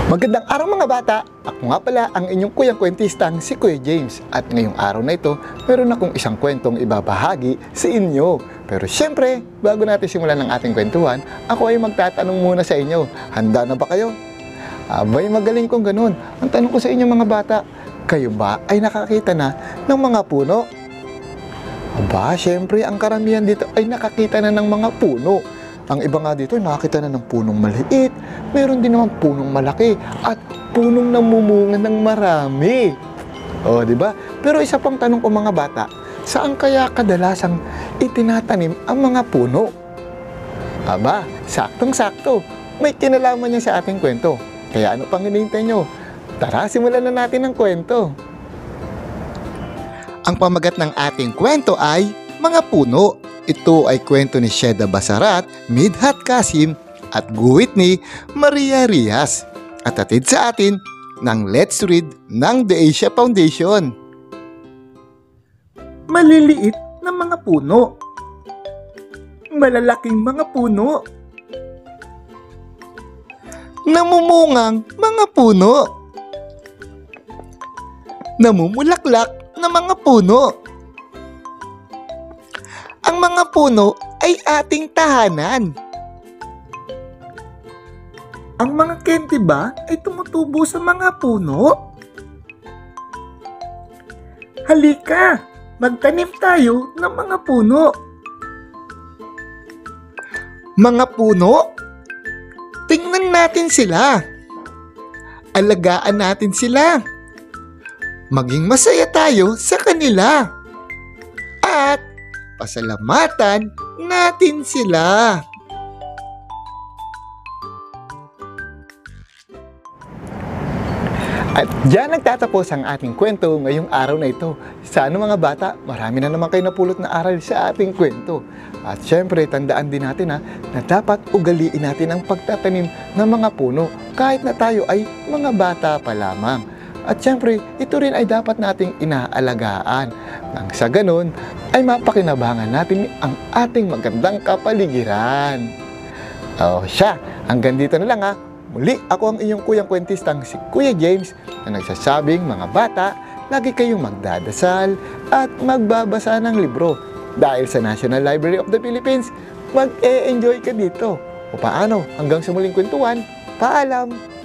Magandang araw mga bata! Ako nga pala ang inyong kuyang kwentistang si Kuya James. At ngayong araw na ito, meron akong isang kwentong ibabahagi sa inyo. Pero syempre, bago natin simulan ang ating kwentuhan, ako ay magtatanong muna sa inyo. Handa na ba kayo? Abay, magaling kong ganun. Ang tanong ko sa inyo mga bata, kayo ba ay nakakita na ng mga puno? Aba, syempre, ang karamihan dito ay nakakita na ng mga puno. Ang iba nga dito, nakakita na ng punong maliit, meron din naman punong malaki, at punong namumunga ng marami. O, di ba? Pero isa pang tanong ko mga bata, saan kaya kadalasang itinatanim ang mga puno? Aba, saktong-sakto, may kinalaman niya sa ating kwento. Kaya ano pang hinihintay nyo? Tara, simulan na natin ang kwento. Ang pamagat ng ating kwento ay Mga Puno. Ito ay kwento ni Sheda Basarat, Midhat Kasim at guhit ni Maria Rias at hatid sa atin ng Let's Read ng The Asia Foundation. Maliliit na mga puno. Malalaking mga puno. Namumungang mga puno. Namumulaklak na mga puno. Ang mga puno ay ating tahanan. Ang mga kente ba ay tumutubo sa mga puno? Halika, magtanim tayo ng mga puno. Mga puno? Tingnan natin sila. Alagaan natin sila. Maging masaya tayo sa kanila. At pasalamatan natin sila. At diyan nagtatapos ang ating kwento ngayong araw na ito. Sana mga bata, marami na naman kayo napulot na aral sa ating kwento. At syempre, tandaan din natin na dapat ugaliin natin ang pagtatanim ng mga puno kahit na tayo ay mga bata pa lamang. At syempre, ito rin ay dapat nating inaalagaan. Nang sa ganun, ay mapakinabangan natin ang ating magandang kapaligiran. O siya, hanggang dito na lang Muli, ako ang inyong kuyang kwentistang si Kuya James na nagsasabing mga bata, lagi kayong magdadasal at magbabasa ng libro. Dahil sa National Library of the Philippines, mag-e-enjoy ka dito. O paano, hanggang sa muling kwentuhan, paalam!